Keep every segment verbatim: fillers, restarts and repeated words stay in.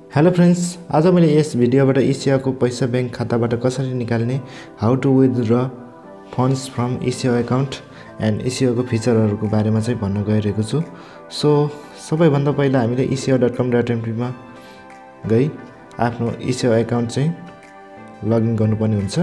Hello friends, आज मैले यस भिडियोबाट इसिया को पैसा बैंक खाताबाट कसरी निकाल्ने, how to withdraw funds from इसिया अकाउंट एन्ड इसिया को फिचरहरुको बारेमा चाहिँ भन्न गइरहेको छु। सो सबैभन्दा पहिला हामीले इसिया डट कम डट एमपी मा गई आफ्नो इसिया अकाउंट चाहिँ लगइन गर्नुपर्ने हुन्छ।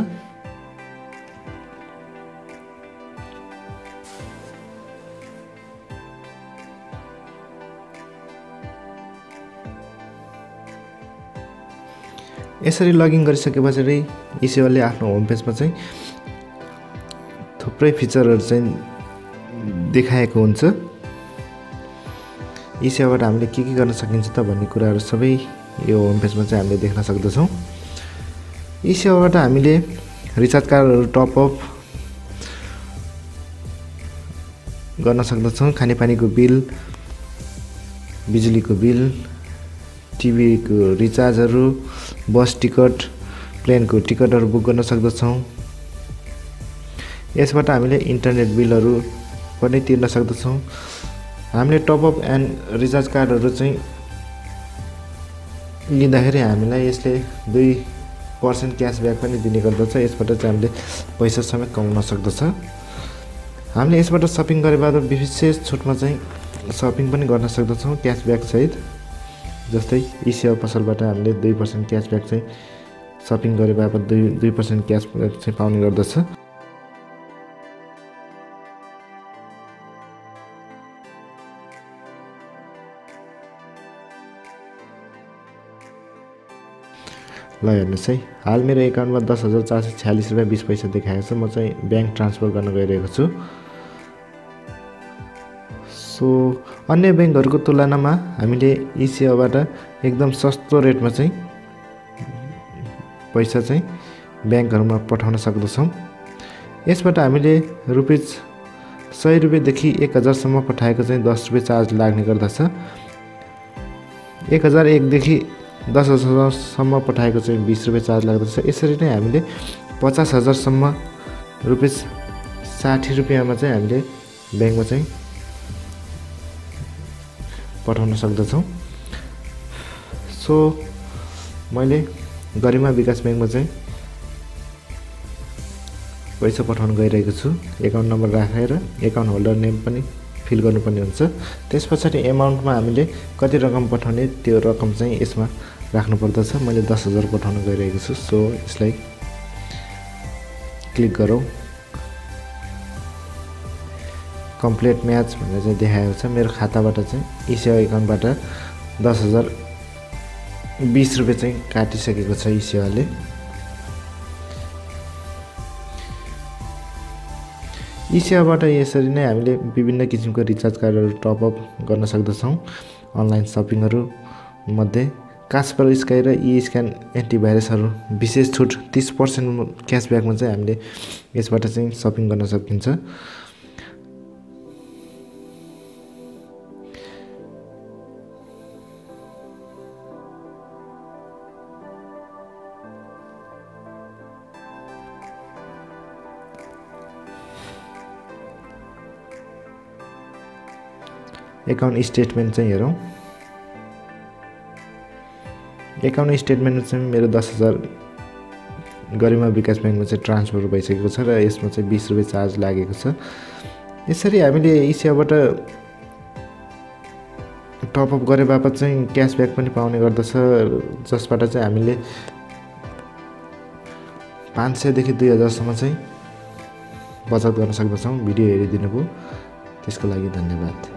यसरी लगइन गरिसकेपछि इसियाले आफ्नो होम पेजमा चाहिँ थुप्रै फिचरहरु चाहिँ देखाएको हुन्छ। इसियाबाट हामीले के के गर्न सकिन्छ त भन्ने कुराहरु सबै यो होम पेजमा चाहिँ हामीले देख्न सक्दछौं। इसियाबाट हामीले रिचार्ज कार्डहरु टप अप गर्न सक्दछौं, खानेपानीको बिल, बिजुलीको बिल, टिभी को रिचार्जहरु, बस टिकट, प्लेन को टिकटहरु बुक गर्न सक्दछौं। यसबाट हामीले इन्टरनेट बिलहरु पनि तिर्न सक्दछौं। हामीले टप अप एन्ड रिचार्ज कार्डहरु चाहिँ लिँदाखेरि हामीलाई यसले दुई प्रतिशत क्याशब्याक पनि दिने गर्दछ। यसबाट चाहिँ हामीले पैसा समेत कमाउन सक्दछ। हामीले यसबाट शपिङ गरेबाट विशेष छुटमा चाहिँ शपिङ पनि गर्न सक्दछौं क्याशब्याक सहित। जस्तै इसिया पसलबाट हामीले दुई प्रतिशत क्याशब्याक चाहिँ शपिङ गरेबापत दुई दुई प्रतिशत क्याशब्याक चाहिँ पाउने गर्दछ। ल हेर्नुस् है, हाल मेरो एकाउन्टमा दस हजार चार सय छयालिस रुपैयाँ बीस पैसा देखाएको छ। म चाहिँ बैंक ट्रान्सफर गर्न गइरहेको छु। सो अन्य बैंकहरुको तुलनामा हामीले इसियाबाट एकदम सस्तो रेटमा चाहिँ पैसा चाहिँ बैंकहरुमा पठाउन सक्दछौं। यसबाट हामीले रुपैयाँ सय रुपैयाँ देखि एक हजार सम्म पठाएको चाहिँ दस रुपैयाँ चार्ज लाग्ने गर्दछ। एक हजार एक देखि दस हजार सम्म पठाएको चाहिँ बीस रुपैयाँ चार्ज लाग्दछ। यसरी नै हामीले पचास हजार सम्म रुपैयाँ साठी रुपैयाँमा चाहिँ हामीले बैंकमा चाहिँ पठाउन सक्दछौं। सो मैले गरिमा विकास बैंकमा चाहिँ पैसा पठाउन गइरहेको छु। एकाउन्ट नम्बर राखेर एकाउन्ट होल्डर नेम पनि फिल गर्नुपर्ने हुन्छ। त्यसपछि एमाउन्टमा हामीले कति रकम पठाउने त्यो रकम चाहिँ यसमा राख्नु पर्दछ। मैले दस हजार पठाउन गइरहेको छु। सो यसलाई क्लिक गरौँ। कम्प्लिट म्याच भनेर चाहिँ देखाएको छ। मेरो खाताबाट चाहिँ इसिया अकाउन्टबाट दस हजार बीस रुपैयाँ चाहिँ काटिसकेको छ इसियाले। इसियाबाट यसरी नै हामीले विभिन्न किसिमको रिचार्ज कार्डहरु टप अप गर्न सक्दछौं। अनलाइन शपिङहरु मध्ये कास्पर स्काई र ई स्क्यान एन्टिभाइरसहरु विशेष छुट तीस प्रतिशत क्याशब्याकमा चाहिँ हामीले यसबाट चाहिँ शपिङ गर्न सकिन्छ। एकाउन्ट स्टेटमेन्ट चाहिँ हेरौं। एकाउन्ट स्टेटमेन्टमा चाहिँ मेरो दस हजार गरिमा विकास बैंकमा चाहिँ ट्रान्सफर भइसकेको छ र यसमा चाहिँ बीस रुपैयाँ चार्ज लागेको छ। यसरी हामीले इसियाबाट टप अप गरेबापत चाहिँ क्याशब्याक पनि पाउने गर्दछ, जसबाट चाहिँ हामीले पाँच सय देखि दुई हजार सम्म चाहिँ बचत गर्न सक्दछौं। भिडियो हेरिदिनुभयो त्यसको लागि धन्यवाद।